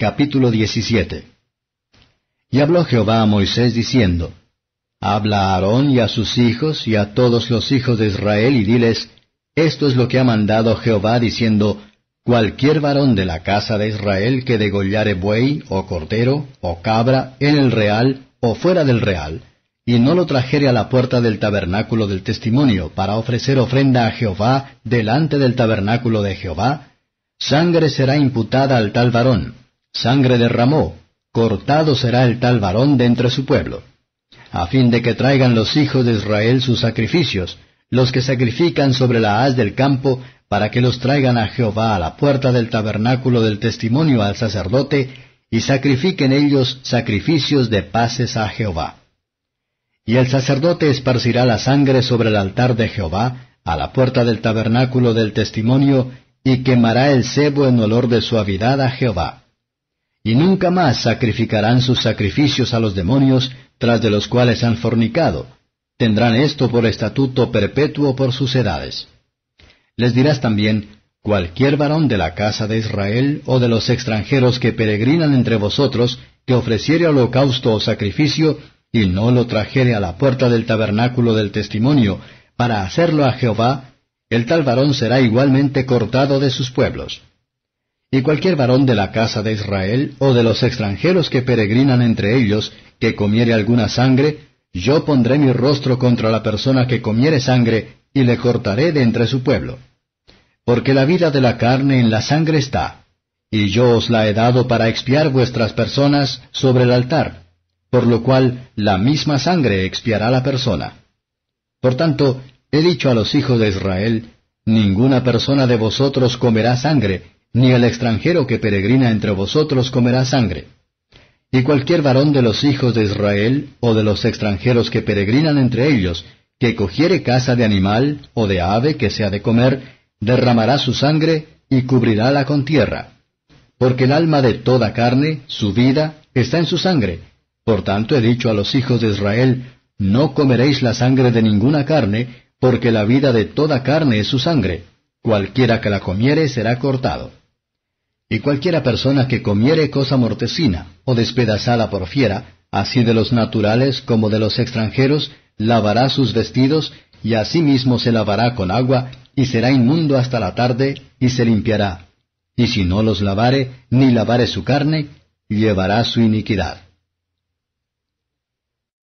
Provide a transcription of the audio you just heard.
Capítulo 17. Y habló Jehová a Moisés diciendo, Habla a Aarón y a sus hijos y a todos los hijos de Israel, y diles, Esto es lo que ha mandado Jehová, diciendo, Cualquier varón de la casa de Israel que degollare buey, o cordero, o cabra, en el real, o fuera del real, y no lo trajere a la puerta del tabernáculo del testimonio, para ofrecer ofrenda a Jehová delante del tabernáculo de Jehová, sangre será imputada al tal varón. Sangre derramó, cortado será el tal varón de entre su pueblo, a fin de que traigan los hijos de Israel sus sacrificios, los que sacrifican sobre la haz del campo, para que los traigan a Jehová a la puerta del tabernáculo del testimonio al sacerdote, y sacrifiquen ellos sacrificios de paces a Jehová. Y el sacerdote esparcirá la sangre sobre el altar de Jehová, a la puerta del tabernáculo del testimonio, y quemará el sebo en olor de suavidad a Jehová. Y nunca más sacrificarán sus sacrificios a los demonios, tras de los cuales han fornicado. Tendrán esto por estatuto perpetuo por sus edades. Les dirás también, cualquier varón de la casa de Israel, o de los extranjeros que peregrinan entre vosotros, que ofreciere holocausto o sacrificio, y no lo trajere a la puerta del tabernáculo del testimonio, para hacerlo a Jehová, el tal varón será igualmente cortado de sus pueblos. Y cualquier varón de la casa de Israel, o de los extranjeros que peregrinan entre ellos, que comiere alguna sangre, yo pondré mi rostro contra la persona que comiere sangre, y le cortaré de entre su pueblo. Porque la vida de la carne en la sangre está, y yo os la he dado para expiar vuestras personas sobre el altar, por lo cual la misma sangre expiará la persona. Por tanto, he dicho a los hijos de Israel, ninguna persona de vosotros comerá sangre, ni el extranjero que peregrina entre vosotros comerá sangre. Y cualquier varón de los hijos de Israel, o de los extranjeros que peregrinan entre ellos, que cogiere caza de animal, o de ave que sea de comer, derramará su sangre, y cubrirála con tierra. Porque el alma de toda carne, su vida, está en su sangre. Por tanto he dicho a los hijos de Israel, no comeréis la sangre de ninguna carne, porque la vida de toda carne es su sangre. Cualquiera que la comiere será cortado. Y cualquiera persona que comiere cosa mortecina, o despedazada por fiera, así de los naturales como de los extranjeros, lavará sus vestidos, y asimismo se lavará con agua, y será inmundo hasta la tarde, y se limpiará. Y si no los lavare, ni lavare su carne, llevará su iniquidad.